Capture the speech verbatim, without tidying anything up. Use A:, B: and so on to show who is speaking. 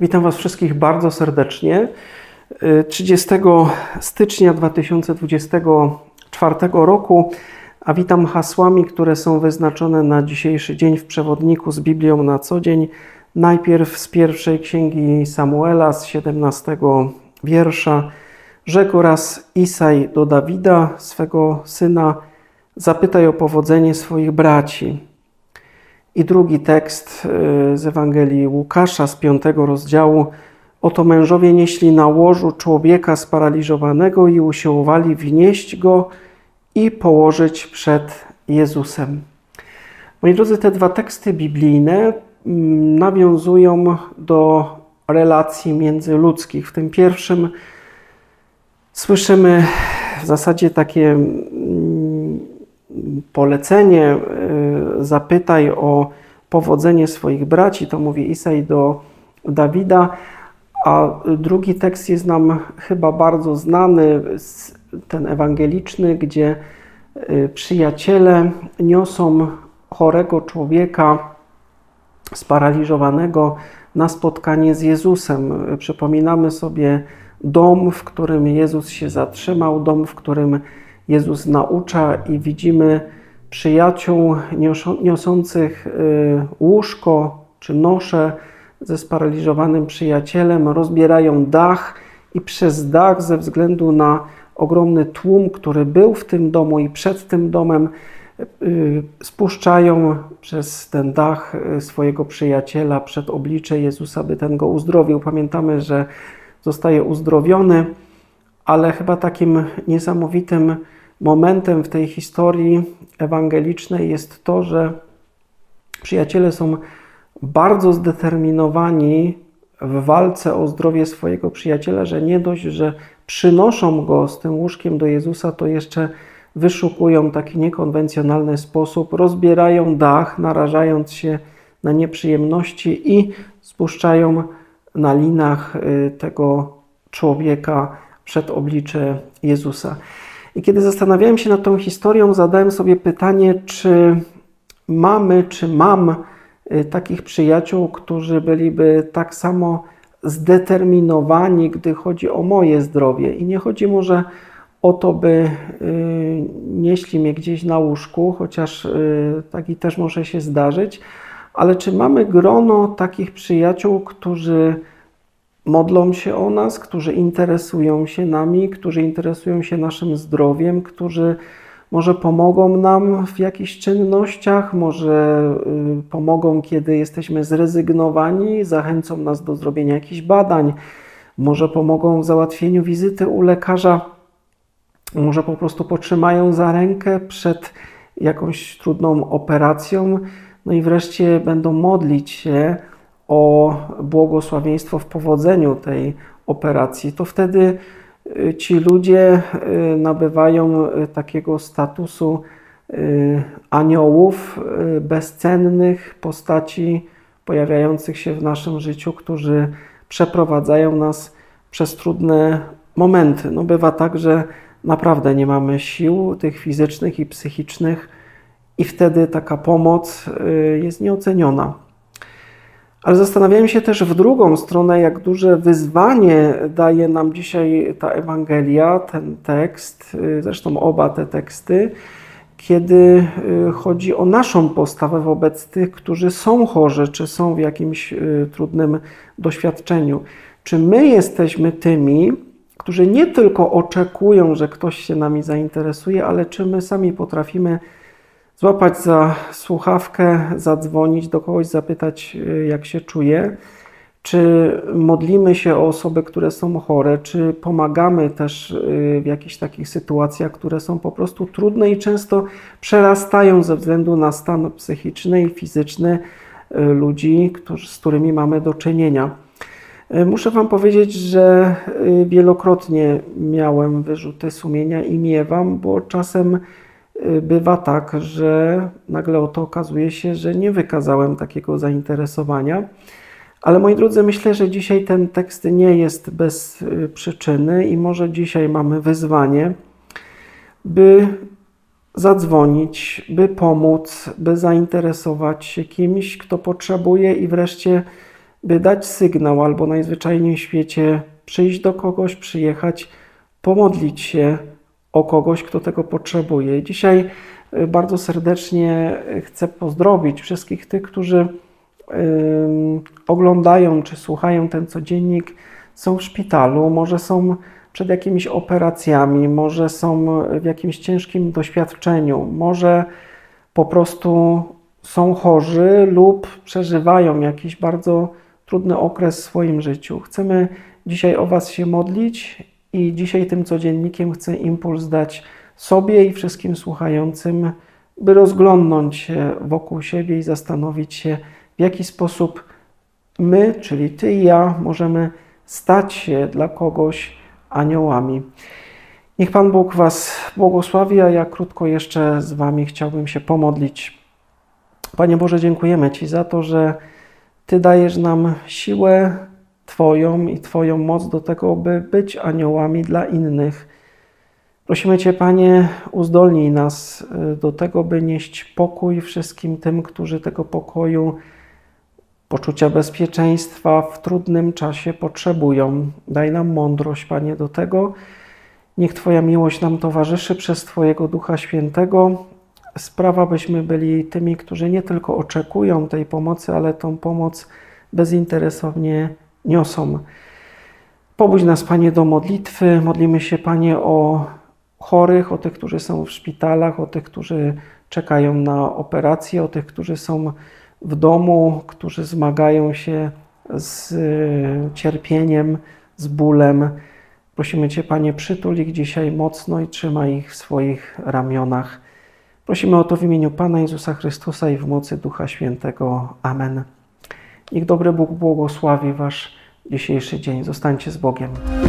A: Witam Was wszystkich bardzo serdecznie. trzydziestego stycznia dwa tysiące dwudziestego czwartego roku, a witam hasłami, które są wyznaczone na dzisiejszy dzień w przewodniku z Biblią na co dzień. Najpierw z pierwszej księgi Samuela, z siedemnastego wiersza. Rzekł raz Isaj do Dawida, swego syna: zapytaj o powodzenie swoich braci. I drugi tekst z Ewangelii Łukasza z piątego rozdziału. Oto mężowie nieśli na łożu człowieka sparaliżowanego i usiłowali wnieść go i położyć przed Jezusem. Moi drodzy, te dwa teksty biblijne nawiązują do relacji międzyludzkich. W tym pierwszym słyszymy w zasadzie takie polecenie: zapytaj o powodzenie swoich braci, to mówi Isaj do Dawida, a drugi tekst jest nam chyba bardzo znany, ten ewangeliczny, gdzie przyjaciele niosą chorego człowieka sparaliżowanego na spotkanie z Jezusem. Przypominamy sobie dom, w którym Jezus się zatrzymał, dom, w którym Jezus naucza, i widzimy przyjaciół niosących łóżko czy nosze ze sparaliżowanym przyjacielem, rozbierają dach i przez dach, ze względu na ogromny tłum, który był w tym domu i przed tym domem, spuszczają przez ten dach swojego przyjaciela przed oblicze Jezusa, by ten go uzdrowił. Pamiętamy, że zostaje uzdrowiony, ale chyba takim niesamowitym momentem w tej historii ewangelicznej jest to, że przyjaciele są bardzo zdeterminowani w walce o zdrowie swojego przyjaciela, że nie dość, że przynoszą go z tym łóżkiem do Jezusa, to jeszcze wyszukują taki niekonwencjonalny sposób, rozbierają dach, narażając się na nieprzyjemności, i spuszczają na linach tego człowieka przed oblicze Jezusa. I kiedy zastanawiałem się nad tą historią, zadałem sobie pytanie, czy mamy, czy mam takich przyjaciół, którzy byliby tak samo zdeterminowani, gdy chodzi o moje zdrowie. I nie chodzi może o to, by nieśli mnie gdzieś na łóżku, chociaż taki też może się zdarzyć, ale czy mamy grono takich przyjaciół, którzy modlą się o nas, którzy interesują się nami, którzy interesują się naszym zdrowiem, którzy może pomogą nam w jakichś czynnościach, może pomogą, kiedy jesteśmy zrezygnowani, zachęcą nas do zrobienia jakichś badań, może pomogą w załatwieniu wizyty u lekarza, może po prostu potrzymają za rękę przed jakąś trudną operacją, no i wreszcie będą modlić się o błogosławieństwo w powodzeniu tej operacji. To wtedy ci ludzie nabywają takiego statusu aniołów, bezcennych postaci pojawiających się w naszym życiu, którzy przeprowadzają nas przez trudne momenty. No bywa tak, że naprawdę nie mamy sił tych fizycznych i psychicznych, i wtedy taka pomoc jest nieoceniona. Ale zastanawiałem się też w drugą stronę, jak duże wyzwanie daje nam dzisiaj ta Ewangelia, ten tekst, zresztą oba te teksty, kiedy chodzi o naszą postawę wobec tych, którzy są chorzy, czy są w jakimś trudnym doświadczeniu. Czy my jesteśmy tymi, którzy nie tylko oczekują, że ktoś się nami zainteresuje, ale czy my sami potrafimy złapać za słuchawkę, zadzwonić do kogoś, zapytać, jak się czuje, czy modlimy się o osoby, które są chore, czy pomagamy też w jakichś takich sytuacjach, które są po prostu trudne i często przerastają ze względu na stan psychiczny i fizyczny ludzi, którzy, z którymi mamy do czynienia. Muszę Wam powiedzieć, że wielokrotnie miałem wyrzuty sumienia i miewam, bo czasem bywa tak, że nagle oto okazuje się, że nie wykazałem takiego zainteresowania. Ale moi drodzy, myślę, że dzisiaj ten tekst nie jest bez przyczyny i może dzisiaj mamy wyzwanie, by zadzwonić, by pomóc, by zainteresować się kimś, kto potrzebuje, i wreszcie by dać sygnał albo najzwyczajniej w świecie przyjść do kogoś, przyjechać, pomodlić się o kogoś, kto tego potrzebuje. Dzisiaj bardzo serdecznie chcę pozdrowić wszystkich tych, którzy oglądają czy słuchają ten codziennik, są w szpitalu, może są przed jakimiś operacjami, może są w jakimś ciężkim doświadczeniu, może po prostu są chorzy lub przeżywają jakiś bardzo trudny okres w swoim życiu. Chcemy dzisiaj o Was się modlić i dzisiaj tym codziennikiem chcę impuls dać sobie i wszystkim słuchającym, by rozglądnąć się wokół siebie i zastanowić się, w jaki sposób my, czyli Ty i ja, możemy stać się dla kogoś aniołami. Niech Pan Bóg Was błogosławi, a ja krótko jeszcze z Wami chciałbym się pomodlić. Panie Boże, dziękujemy Ci za to, że Ty dajesz nam siłę Twoją i Twoją moc do tego, by być aniołami dla innych. Prosimy Cię, Panie, uzdolnij nas do tego, by nieść pokój wszystkim tym, którzy tego pokoju, poczucia bezpieczeństwa w trudnym czasie potrzebują. Daj nam mądrość, Panie, do tego. Niech Twoja miłość nam towarzyszy przez Twojego Ducha Świętego. Sprawa, byśmy byli tymi, którzy nie tylko oczekują tej pomocy, ale tą pomoc bezinteresownie niosą. Pobudź nas, Panie, do modlitwy. Modlimy się, Panie, o chorych, o tych, którzy są w szpitalach, o tych, którzy czekają na operacje, o tych, którzy są w domu, którzy zmagają się z cierpieniem, z bólem. Prosimy Cię, Panie, przytul ich dzisiaj mocno i trzymaj ich w swoich ramionach. Prosimy o to w imieniu Pana Jezusa Chrystusa i w mocy Ducha Świętego. Amen. Niech dobry Bóg błogosławi Wasz dzisiejszy dzień. Zostańcie z Bogiem.